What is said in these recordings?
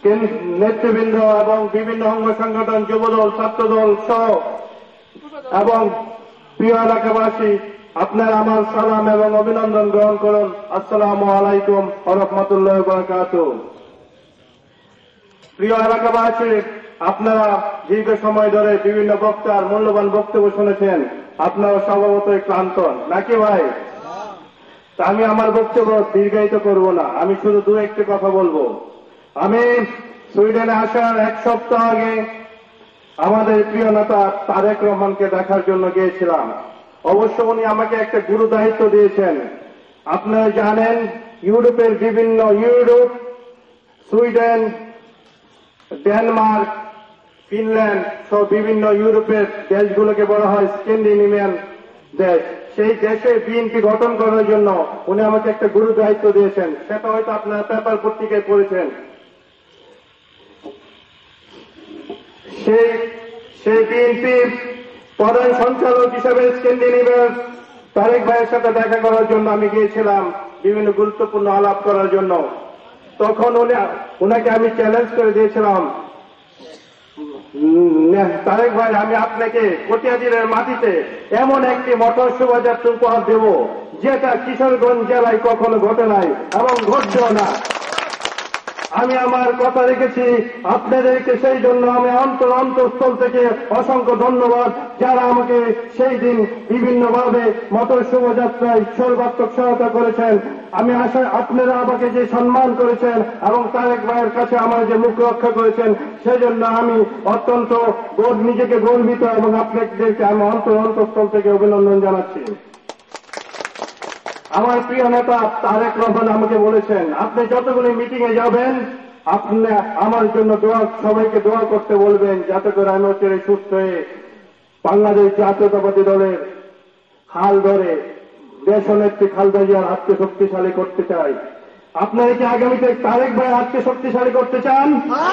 নেতৃবৃন্দ এবং বিভিন্ন অঙ্গ সংগঠন, যুবদল, ছাত্রদল সহ এবং প্রিয় এলাকাবাসী, আপনারা আমার সালাম এবং অভিনন্দন গ্রহণ করুন। আসসালামু আলাইকুম ওয়া রাহমাতুল্লাহি ওয়া বারাকাতুহু। প্রিয় এলাকাবাসী, আপনারা দীর্ঘ সময় ধরে বিভিন্ন বক্তার মূল্যবান বক্তব্য শুনেছেন। আপনারা স্বভাবতই ক্লান্ত নাকি ভাই? তা আমি আমার বক্তব্য দীর্ঘায়িত করব না, আমি শুধু দু একটি কথা বলবো। আমি সুইডেনে আসার এক সপ্তাহ আগে আমাদের প্রিয় নেতা তারেক রহমানকে দেখার জন্য গিয়েছিলাম। অবশ্য উনি আমাকে একটা গুরু দায়িত্ব দিয়েছেন। আপনারা জানেন ইউরোপের বিভিন্ন সুইডেন, ডেনমার্ক, ফিনল্যান্ড সহ বিভিন্ন ইউরোপের দেশগুলোকে বলা হয় স্ক্যান্ডিনেভিয়ান দেশ। সেই দেশে বিএনপি গঠন করার জন্য উনি আমাকে একটা গুরু দায়িত্ব দিয়েছেন। সেটা হয়তো আপনারা পেপার পত্রিকায় পড়েছেন। সেই বিএনপির প্রধান সঞ্চালক হিসেবে স্ক্যান্ডিনেভিয়ার তারেক ভাইয়ের সাথে দেখা করার জন্য আমি গিয়েছিলাম, বিভিন্ন গুরুত্বপূর্ণ আলাপ করার জন্য। তখন উনাকে আমি চ্যালেঞ্জ করে দিয়েছিলাম, তারেক ভাই, আমি আপনাকে কটিয়াদিরের মাটিতে এমন একটি মোটর শোভাযাত্রা উপহার দেব যেটা কিশোরগঞ্জ জেলায় কখনো ঘটে নাই এবং ঘটছেও না। আমি আমার কথা রেখেছি আপনাদেরকে, সেই জন্য আমি অন্তঃস্থল থেকে অসংখ্য ধন্যবাদ যারা আমাকে সেই দিন বিভিন্নভাবে মোটর শোভাযাত্রায় সর্বাত্মক সহায়তা করেছেন। আমি আশা আপনারা আমাকে যে সম্মান করেছেন এবং তারেক ভাইয়ের কাছে আমার যে মুখ রক্ষা করেছেন, সেজন্য আমি অত্যন্ত নিজেকে গর্বিত এবং আপনাদেরকে আমি অন্তঃস্থল থেকে অভিনন্দন জানাচ্ছি। আমার প্রিয় নেতা তারেক রহমান আমাকে বলেছেন, আপনি যতগুলি মিটিং এ যাবেন আপনি আমার জন্য সবাইকে দোয়া করতে বলবেন, যাতে করে আমি অচিরে সুস্থ হয়ে বাংলাদেশ জাতীয়তাবাদী দলের হাল ধরে দেশনেত্রী খালেদা জিয়ার হাতকে শক্তিশালী করতে চাই। আপনারা কি আগামীতে তারেক ভাইয়ের হাতকে শক্তিশালী করতে চান?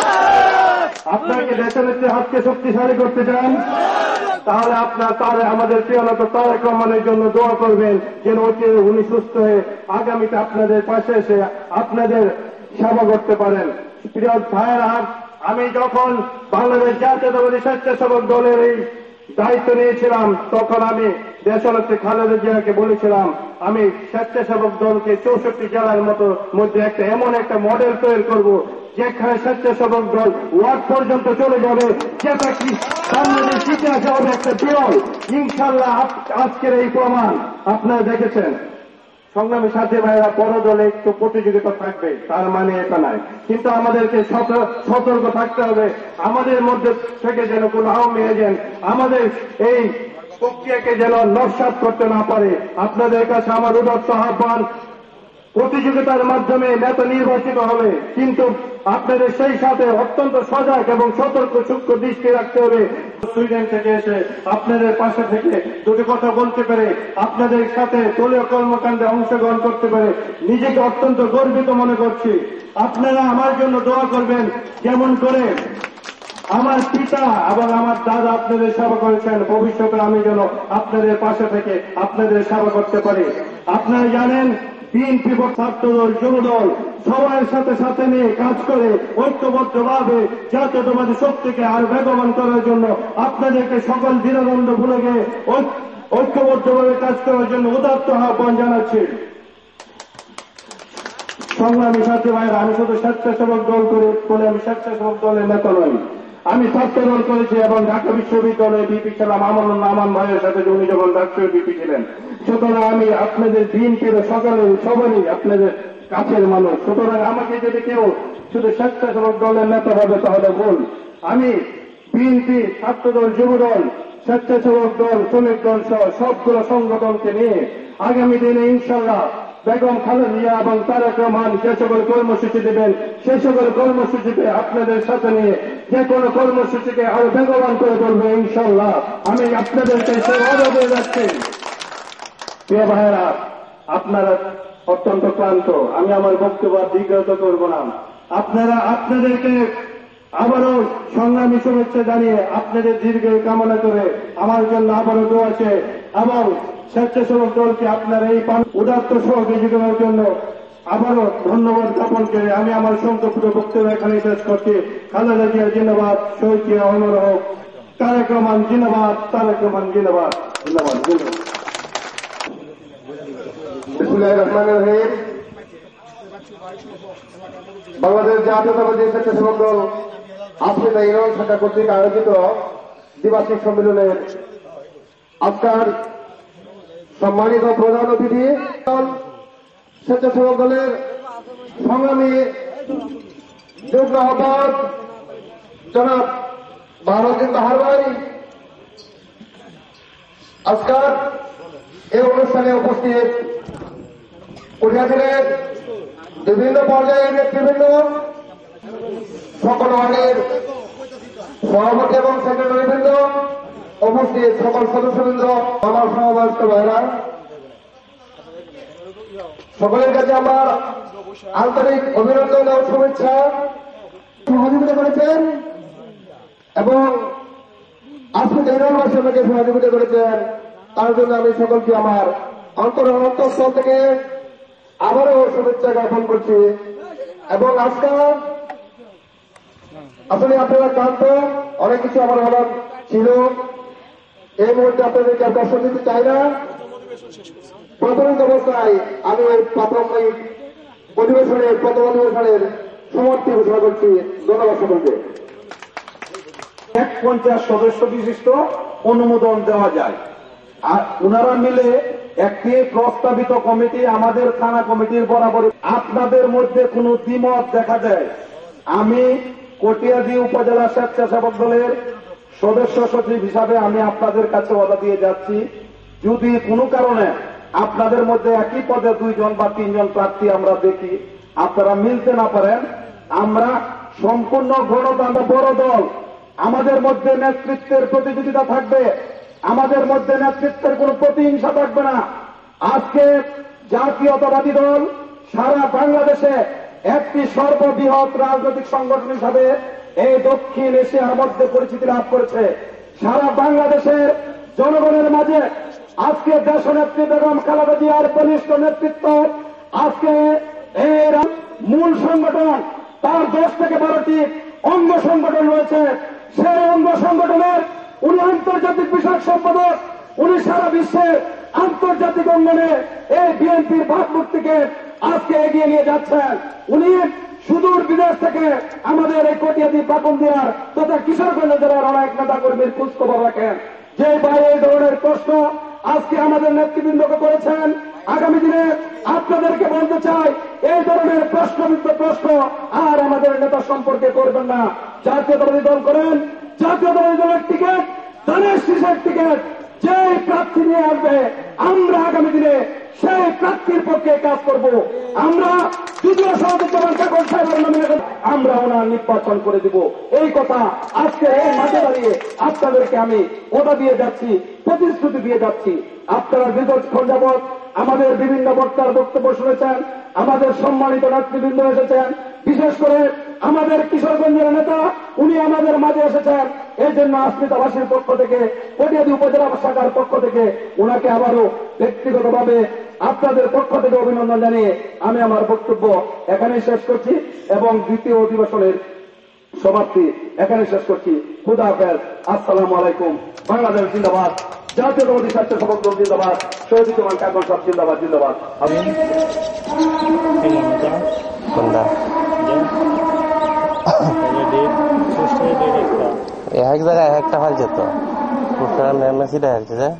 আপনারা কি দেশনেত্রীর হাতকে শক্তিশালী করতে চান? তাহলে আমাদের প্রিয় নেতা তারেক রহমানের জন্য দোয়া করবেন, যেন অচিরে উনি সুস্থ হয়ে আগামীতে আপনাদের পাশে এসে আপনাদের সেবা করতে পারেন। প্রিয় ভাইয়েরা, আমি যখন বাংলাদেশ জাতীয়তাবাদী স্বেচ্ছাসেবক দলের এই দায়িত্ব নিয়েছিলাম, তখন আমি দেশনেত্রী খালেদা জিয়াকে বলেছিলাম, আমি স্বেচ্ছাসেবক দলকে 64 জেলার মধ্যে এমন একটা মডেল তৈরি করব যেখানে স্বেচ্ছাসেবক দল ওয়ার্ড পর্যন্ত চলে যাবে, যেটা কি বাংলাদেশ ইতিহাসে হবে একটা বিরল। ইনশাল্লাহ আজকের এই প্রমাণ আপনারা দেখেছেন। সংগ্রামী সাথী ভাইরা, বড় দলে একটু প্রতিযোগিতা থাকবে তার মানে এটা নয়, কিন্তু আমাদেরকে সতর্ক থাকতে হবে। আমাদের মধ্যে থেকে যেন কোনো আওয়ামী এজেন্ট আমাদের এই প্রক্রিয়াকে যেন নস্যাৎ করতে না পারে। আপনাদের কাছে আমার উদাত্ত আহ্বান, প্রতিযোগিতার মাধ্যমে নেতা নির্বাচিত হবে, কিন্তু আপনাদের সেই সাথে অত্যন্ত সজাগ এবং সতর্ক সূক্ষ্ম দৃষ্টি রাখতে হবে। সুইডেন থেকে এসে আপনাদের পাশে থেকে দুটি কথা বলতে পেরে, আপনাদের সাথে দলীয় কর্মকাণ্ডে অংশগ্রহণ করতে পেরে নিজেকে অত্যন্ত গর্বিত মনে করছি। আপনারা আমার জন্য দোয়া করবেন, যেমন করে আমার পিতা এবং আমার দাদা আপনাদের সেবা করেছেন, ভবিষ্যতে আমি যেন আপনাদের পাশে থেকে আপনাদের সেবা করতে পারি। আপনারা জানেন বিএনপি, ছাত্রদল, যুবদল সবার সাথে নিয়ে কাজ করে ঐক্যবদ্ধভাবে জাতীয়তাবাদী শক্তিকে আর বেগবান করার জন্য আপনাদেরকে সকল দীনবন্ধ ভুলে গিয়ে ঐক্যবদ্ধভাবে কাজ করার জন্য উদাত্ত আহ্বান জানাচ্ছি। সংগ্রামী সাথী ভাইয়েরা, আমি শুধু স্বেচ্ছাসেবক দল করে বলে আমি স্বেচ্ছাসেবক দলের নেতা নই, আমি ছাত্র দল করেছি এবং ঢাকা বিশ্ববিদ্যালয়ে বিপি ছিলাম আমান ভাইয়ের সাথে, উনি যখন রাষ্ট্রীয় বিপি ছিলেন। সুতরাং আমি আপনাদের বিএনপির সবারই আপনাদের কাছের মানুষ। সুতরাং আমাকে যদি কেউ শুধু স্বেচ্ছাসেবক দলের নেতা হবে তাহলে ভুল। আমি বিএনপি, ছাত্রদল, যুবদল, স্বেচ্ছাসেবক দল, শ্রমিক দল সহ সবগুলো সংগঠনকে নিয়ে আগামী দিনে ইনশাল্লাহ বেগম খালেদা জিয়া এবং তারেক রহমান যে সকল কর্মসূচি দেবেন, সে সকল কর্মসূচিতে আপনাদের সাথে নিয়ে যে কোনো কর্মসূচিকে আরো বেগবান করে তুলবে ইনশাল্লাহ। আমি আপনাদেরকে সে অর্ডার দিয়ে যাচ্ছি। প্রিয় ভাইয়েরা, আপনারা অত্যন্ত ক্লান্ত, আমি আমার বক্তব্য দীর্ঘায়িত করব না। আপনাদেরকে আবারও সংগ্রামী শুভেচ্ছা জানিয়ে আপনাদের দীর্ঘায়ু কামনা করে আমার জন্য আবারও দোয়া আছে এবং স্বেচ্ছাসেবক দলকে আপনার এই উদাত্ত সহযোগিতার জন্য আবারও ধন্যবাদ জ্ঞাপন করে আমি আমার সংক্ষিপ্ত বক্তব্য এখানে শেষ করছি। খালেদা জিয়া জিন্দাবাদ, শহীদ জিয়া অমর হোক, তারেক রহমান জিন্দাবাদ, তারেক রহমান জিন্দাবাদ, জিন্দাবাদ, জিন্দাবাদ। বিসমিল্লাহির রহমানির রহিম। বাংলাদেশ জাতীয়তাবাদী স্বেচ্ছাসেবক দল আফ্রিকা ইউনিয়ন শাখা কর্তৃক আয়োজিত দ্বিবার্ষিক সম্মেলনের আজকের সম্মানিত প্রধান অতিথি স্বেচ্ছাসেবক দলের সংগ্রামী যুগ্ম আহ্বায়ক জনাব বাহারুদ্দিন বাহার ভাই, আজকের এই অনুষ্ঠানে উপস্থিত কটিয়াদিনের বিভিন্ন পর্যায়ের নেতৃবৃন্দ, সকল ওয়ার্ডের সভাপতি এবং সেক্রেটারিবৃন্দ, উপস্থিত সকল সদস্যবৃন্দ, আমার সমাবয়স্ক ভাইরা, সকলের কাছে আমার আন্তরিক অভিনন্দন ও শুভেচ্ছা। সহযোগিতা করেছেন এবং আজকে ইউনিয়নবাসী আমাকে সহযোগিতা করেছেন, তার জন্য আমি সকলকে আমার অন্তঃস্থল থেকে আবারও শুভেচ্ছা জ্ঞাপন করছি। এবং আজকে আসলে আপনারা ক্লান্ত, অনেক কিছু আমার বলার ছিল, এই মুহূর্তে আপনাদেরকে আর কষ্ট দিতে চাই না। প্রাথমিক অবস্থায় আমি এই প্রাথমিক অধিবেশনের প্রথম অধিবেশনের সমাপ্তি ঘোষণা করছি। ধন্যবাদ সকলকে। 50 সদস্য বিশিষ্ট অনুমোদন দেওয়া যায়, আর ওনারা মিলে একটি প্রস্তাবিত কমিটি আমাদের থানা কমিটির বরাবর। আপনাদের মধ্যে কোনো দ্বিমত দেখা দেয়, আমি কটিয়াদি উপজেলা স্বেচ্ছাসেবক দলের সদস্য সচিব হিসাবে আমি আপনাদের কাছে ওয়াদা দিয়ে যাচ্ছি, যদি কোনো কারণে আপনাদের মধ্যে একই পদে 2 জন বা 3 জন প্রার্থী আমরা দেখি, আপনারা মিলতে না পারেন, আমরা সম্পূর্ণ গণতন্ত্র বড় দল, আমাদের মধ্যে নেতৃত্বের প্রতিযোগিতা থাকবে, আমাদের মধ্যে নেতৃত্বের কোন প্রতিহিংসা থাকবে না। আজকে জাতীয়তাবাদী দল সারা বাংলাদেশে একটি সর্ববৃহৎ রাজনৈতিক সংগঠন হিসাবে এই দক্ষিণ এশিয়ার মধ্যে পরিচিতি লাভ করেছে। সারা বাংলাদেশের জনগণের মাঝে আজকে দেশনেত্রী বেগম খালেদা জিয়ার বলিষ্ঠ নেতৃত্ব, আজকে এর মূল সংগঠন, তার 10 থেকে 12টি অঙ্গ সংগঠন রয়েছে। সেই অঙ্গ সংগঠনের উনি আন্তর্জাতিক বিষয়ক সম্পাদক, উনি সারা বিশ্বের আন্তর্জাতিক অঙ্গনে এই বিএনপির ভাবমূর্তিকে আজকে এগিয়ে নিয়ে যাচ্ছেন। উনি সুদূর বিদেশ থেকে আমাদের এই কটিয়াদি পাকুন্দিয়ার তথা কিশোরগঞ্জ জেলার অনেক নেতা কর্মীর খোঁজখবর রাখেন, যে ভাই এই ধরনের প্রশ্ন আজকে আমাদের নেতৃবৃন্দকে করেছেন। আগামী দিনে আপনাদেরকে বলতে চাই, এই ধরনের প্রশ্নবিদ্ধ প্রশ্ন আর আমাদের নেতা সম্পর্কে করবেন না। জাতীয়তাবাদী দল করেন, জাতীয়তাবাদী দলের টিকিট, ধানের শীষের টিকিট যে প্রার্থী নিয়ে আসবে, আমরা আগামী দিনে সেই প্রার্থীর পক্ষে কাজ করব। আমরা যদিও সহযোগিতা ঠাকুর সাহেবের নমিনেশন আমরা ওনার নির্বাচন করে দিব, এই কথা আজকে এই মাঠে দাঁড়িয়ে আপনাদেরকে আমি ওটা দিয়ে যাচ্ছি, প্রতিশ্রুতি দিয়ে যাচ্ছি। আপনারা দীর্ঘক্ষণ যাবৎ আমাদের বিভিন্ন বক্তার বক্তব্য শুনেছেন, আমাদের সম্মানিত নেতৃবৃন্দ এসেছেন, বিশেষ করে আমাদের কিশোরগঞ্জের নেতা উনি আমাদের মাঝে এসেছেন। এই জন্য আসমিতাবাসীর পক্ষ থেকে, কটিয়াদি উপজেলা শাখার পক্ষ থেকে ওনাকে আবারও ব্যক্তিগতভাবে আপনাদের পক্ষ থেকে অভিনন্দন জানিয়ে আমি আমার বক্তব্য এখানে শেষ করছি এবং দ্বিতীয় অধিবেশনের সমাপ্তি এখানে শেষ করছি। খুদা হাফেজ, আসসালামু আলাইকুম। বাংলাদেশ জিন্দাবাদ, জাতীয়তাবাদী স্বেচ্ছাসেবক দল জিন্দাবাদ, শহীদুজ্জামান কাকন সাহেব জিন্দাবাদ, জিন্দাবাদ। এক জায়গায় একটা হয়ে যেত, মেসিটা হচ্ছে যে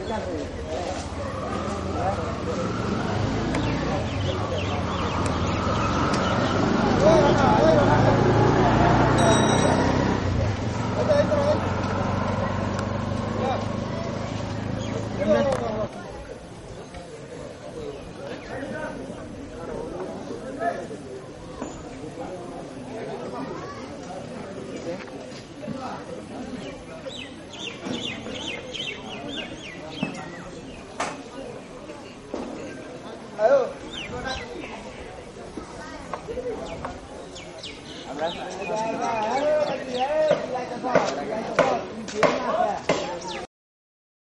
Gracias.